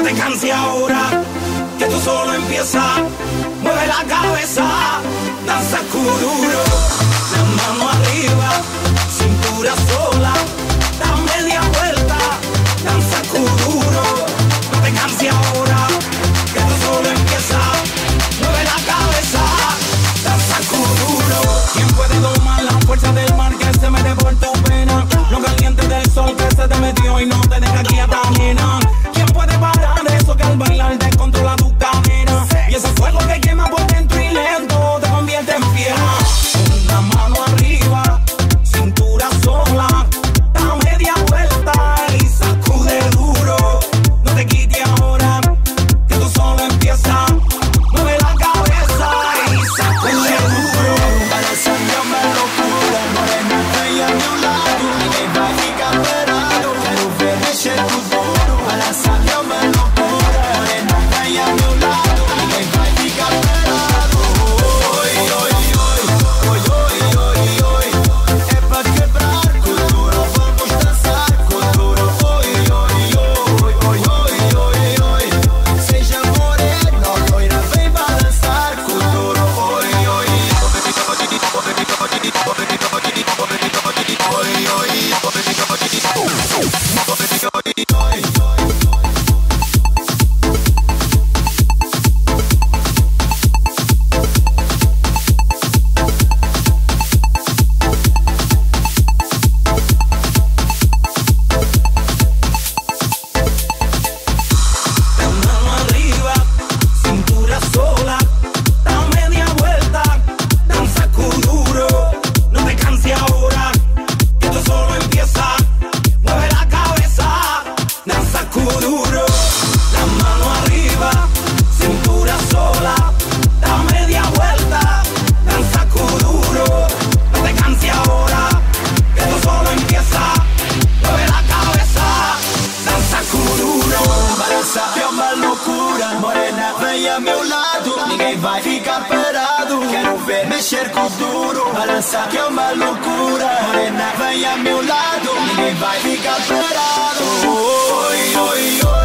te canses ahora, que tú solo empieza. Mueve la cabeza, danza kuduro, la mano arriba, cintura sola, da media vuelta, danza kuduro. No te canses ahora, que tú solo empieza. Mueve la cabeza, danza kuduro. ¿Quién puede domar la fuerza del mar que se mete por tu pena? Lo caliente del sol que se te metió y no te deja aquí ajena. ¿Quién puede parar eso que al bailar descontrola tu cadena? Y ese fuego que quema por dentro y lento te convierte en fiera. Una mano arriba, cintura sola, da media vuelta y sacude duro. No te quites ahora, que tú solo empiezas. Mueve la cabeza y sacude duro. Para sacarme locura, morena bella a mi lado. Ninguém vai ficar parado, quero ver mexer com duro. Para sacarme loucura, morena bella a meu lado. Ninguém vai ficar parado. Oi, oi, oi, oi, oi, oi, oi. É pra quebrar com duro, vamos dançar com duro. Oi, oi, oi, oi, oi, oi, oi. Seja morena, loira, vem balançar com duro. Oi, oi, La mano arriba, cintura sola, da media vuelta, danza kuduro. No te canses ahora, que esto solo empieza. Mueve la cabeza, danza kuduro. La mano arriba, cintura sola, da media vuelta, danza kuduro. No te canses ahora, que esto solo empieza. Mueve la cabeza, danza kuduro. balança que é uma loucura. Morena, vem a meu lado, ninguém vai ficar parado. Quero ver mexer com duro. Balança que é uma loucura. Morena, vem a meu lado, ninguém vai ficar parado. Oi, oi, oi.